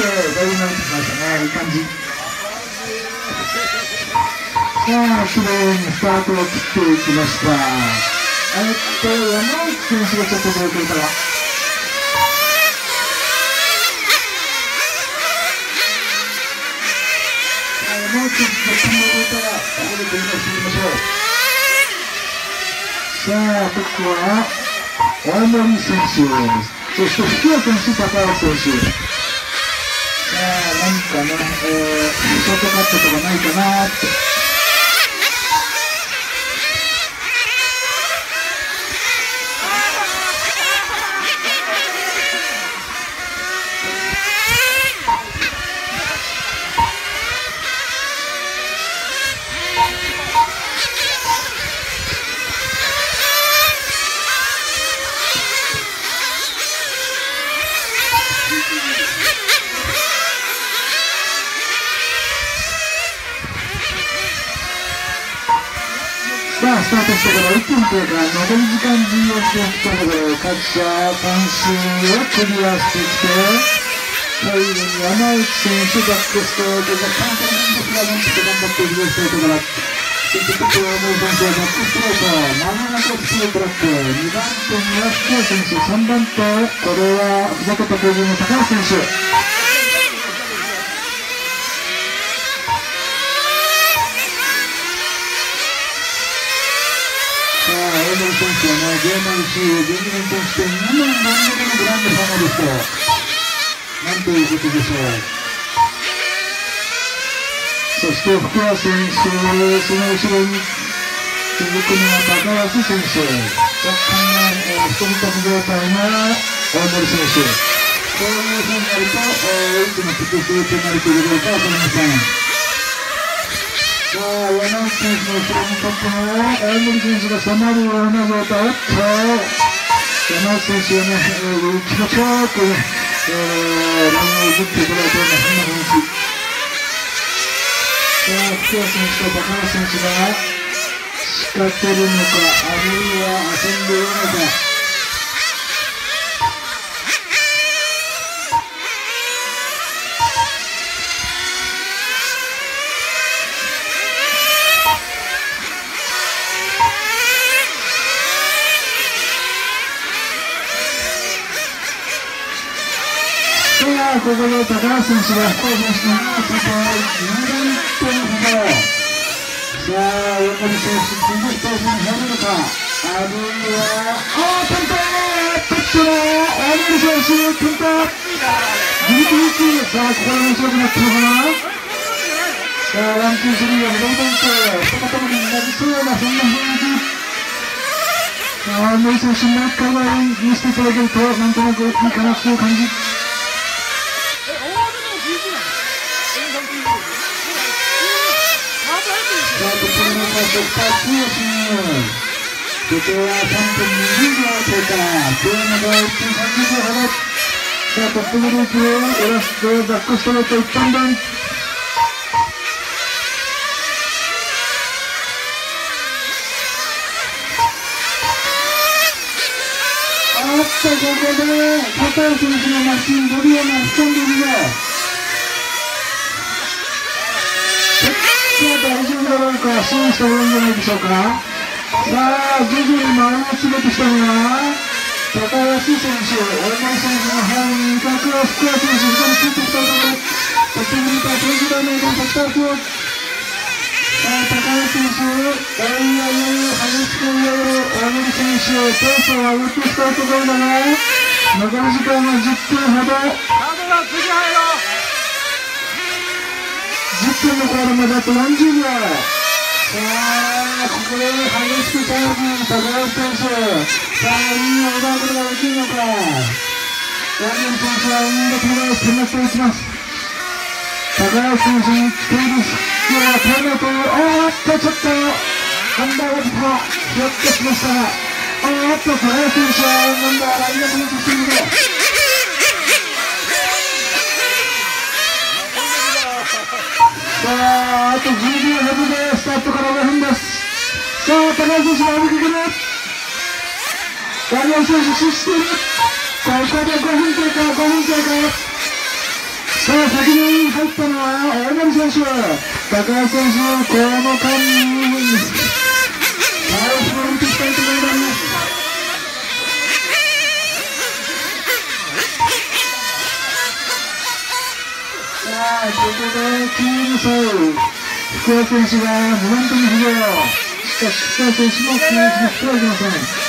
だいぶ慣れてきましたね。いい感じ。さあ、綺麗にスタートを切っていきました。山内選手がちょっと出遅れたら。山内選手が決めたら、ここで取り出していきましょう。さあ、ここは、大森選手、そして福谷選手、高橋選手。さあ、何かね、ショートカットとかないかなって。さあ、スタートしてから1分経過、残り時間14分ということで、各社3周をクリアしてきて、最後に山内選手、バックストレートが簡単にですが、なんと頑張っているストレートから、そしてここは大森選手はバックストレート、真ん中普通のトラック、2番手には福谷選手、3番手、これはふざけた工場の高橋選手。大森選手はね、J112年選手権2年連続のグランドファイナリスト。なんということでしょう。そして福谷選手、その後ろに続くのは高橋選手。若干の一人立ち状態の大森選手。こういうふうになると、いつもピックするペナルティーが出るかわかりません。さあ、山内選手の後ろにとっても、大森選手が迫るような状態。山内選手はね、気持ちよくね、ランを打っていただいたような、そんな雰囲気。さあ、福谷選手と高橋選手が仕掛けるのか、あるいは遊んでいるのか。ここで高橋選手が福谷選手の2点ほど。さあ、大森選手、次のスタートに入るのか。あるいは、転倒トップの大森選手、転倒ギリギリ。さあ、ここで面白くなってるのかな。さあ、ランキング3が戻っていって、一言になりそうな、そんな雰囲気。さあ、大森選手、もう一回ぐらい見せていただけると、なんとなくいいかなっていう感じ。ここは3分20秒経過。ゲームが1分30秒ほど。さあ、トップグループをラストバックストレート一本分。ここで高橋選手のマシン5秒が掴んでいるぞ。さあ、大丈夫だろうか、そうした方がいいんじゃないでしょうか。さあ、徐々に前を詰めてきたのは高橋選手、大森選手の方に高橋福谷選手、後ろについてきたところ、トップグループは20代の間に先立つ。さあ、高橋選手、いやいや激しく追い上げる大森選手、ペースを上げてきたところだが、残り時間は10分ほど。10分のコールまであと40秒。さあ、ここで激しく勝負、高橋選手。さあ、いい奪うことができるのか。大森選手はインドトライを迫っていきます。高橋選手に来ている隙はタイムアウト。ちょっとハンダーがひょっとしましたが、高橋選手はハンダーがいなくなってきているので。さあ、あと10秒ほどでスタートから5分です。さあ、高橋選手が追いかける。高橋選手、死している。ここで5分経過。 さあ、先に入ったのは大森選手、高橋選手、この間に最後まで見ていきたいと思います。さあ、ここでチーム差、福谷選手が2番手に浮上。しかし福谷選手も9位に引き上げません。